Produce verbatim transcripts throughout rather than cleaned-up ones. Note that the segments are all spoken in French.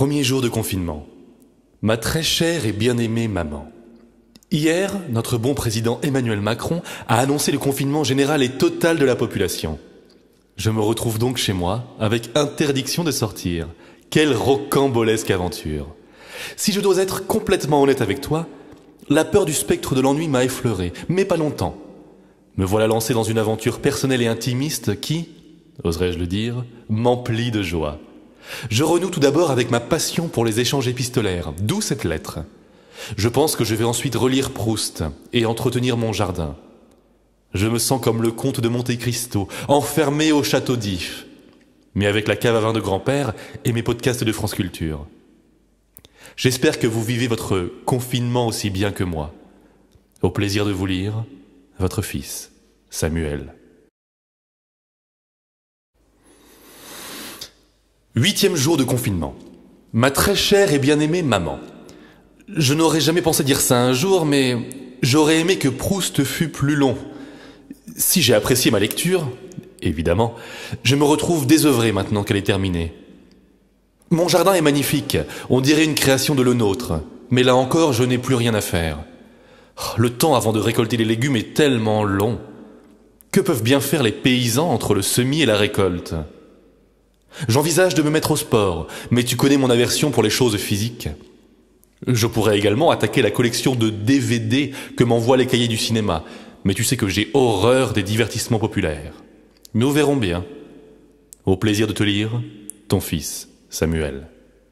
Premier jour de confinement. Ma très chère et bien-aimée maman. Hier, notre bon président Emmanuel Macron a annoncé le confinement général et total de la population. Je me retrouve donc chez moi, avec interdiction de sortir. Quelle rocambolesque aventure! Si je dois être complètement honnête avec toi, la peur du spectre de l'ennui m'a effleuré, mais pas longtemps. Me voilà lancé dans une aventure personnelle et intimiste qui, oserais-je le dire, m'emplit de joie. Je renoue tout d'abord avec ma passion pour les échanges épistolaires, d'où cette lettre. Je pense que je vais ensuite relire Proust et entretenir mon jardin. Je me sens comme le comte de Monte Cristo, enfermé au château d'If, mais avec la cave à vin de grand-père et mes podcasts de France Culture. J'espère que vous vivez votre confinement aussi bien que moi. Au plaisir de vous lire, votre fils, Samuel. Huitième jour de confinement. Ma très chère et bien-aimée maman. Je n'aurais jamais pensé dire ça un jour, mais j'aurais aimé que Proust fût plus long. Si j'ai apprécié ma lecture, évidemment, je me retrouve désœuvré maintenant qu'elle est terminée. Mon jardin est magnifique, on dirait une création de le nôtre, mais là encore, je n'ai plus rien à faire. Le temps avant de récolter les légumes est tellement long. Que peuvent bien faire les paysans entre le semis et la récolte ? J'envisage de me mettre au sport, mais tu connais mon aversion pour les choses physiques. Je pourrais également attaquer la collection de D V D que m'envoient les cahiers du cinéma, mais tu sais que j'ai horreur des divertissements populaires. Nous verrons bien. Au plaisir de te lire, ton fils, Samuel.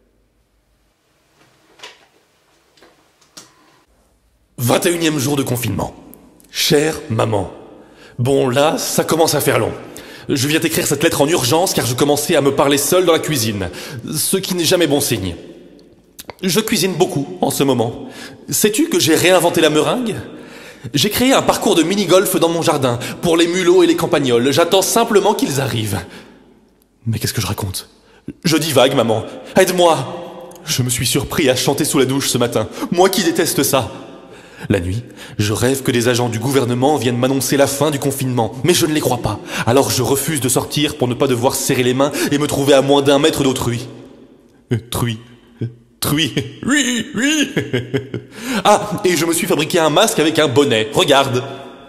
vingt et unième jour de confinement. Chère maman. Bon là, ça commence à faire long. Je viens t'écrire cette lettre en urgence car je commençais à me parler seul dans la cuisine, ce qui n'est jamais bon signe. Je cuisine beaucoup en ce moment. Sais-tu que j'ai réinventé la meringue ? J'ai créé un parcours de mini-golf dans mon jardin, pour les mulots et les campagnols. J'attends simplement qu'ils arrivent. Mais qu'est-ce que je raconte ? Je divague, maman. Aide-moi ! Je me suis surpris à chanter sous la douche ce matin. Moi qui déteste ça. La nuit, je rêve que des agents du gouvernement viennent m'annoncer la fin du confinement, mais je ne les crois pas. Alors je refuse de sortir pour ne pas devoir serrer les mains et me trouver à moins d'un mètre d'autrui. Euh, truie. Truie. Oui, oui. Ah, et je me suis fabriqué un masque avec un bonnet. Regarde.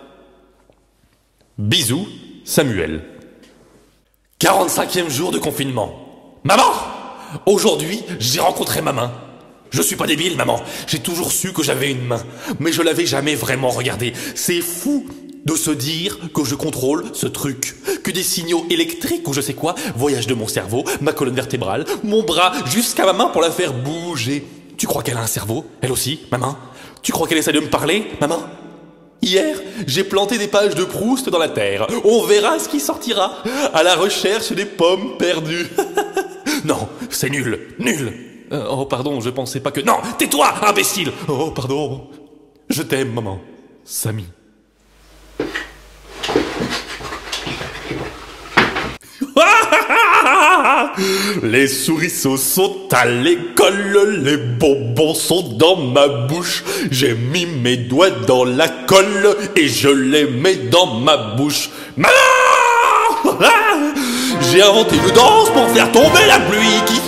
Bisous, Samuel. quarante-cinquième jour de confinement. Maman! Aujourd'hui, j'ai rencontré ma main. Je suis pas débile, maman. J'ai toujours su que j'avais une main, mais je l'avais jamais vraiment regardée. C'est fou de se dire que je contrôle ce truc, que des signaux électriques ou je sais quoi voyagent de mon cerveau, ma colonne vertébrale, mon bras, jusqu'à ma main pour la faire bouger. Tu crois qu'elle a un cerveau, elle aussi, ma main ? Tu crois qu'elle essaie de me parler, ma main ? Hier, j'ai planté des pages de Proust dans la terre. On verra ce qui sortira, à la recherche des pommes perdues. Non, c'est nul, nul. Euh, oh pardon, je pensais pas que... Non, tais-toi, imbécile. Oh pardon. Je t'aime, maman. Samy. Les souriceaux sont à l'école, les bonbons sont dans ma bouche. J'ai mis mes doigts dans la colle et je les mets dans ma bouche. Maman! J'ai inventé une danse pour faire tomber la pluie qui...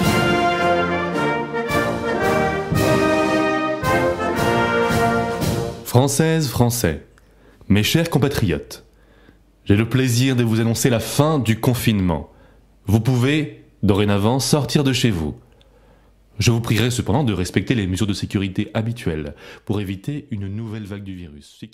Françaises, Français, mes chers compatriotes, j'ai le plaisir de vous annoncer la fin du confinement. Vous pouvez, dorénavant, sortir de chez vous. Je vous prierai cependant de respecter les mesures de sécurité habituelles pour éviter une nouvelle vague du virus. C'est qui ?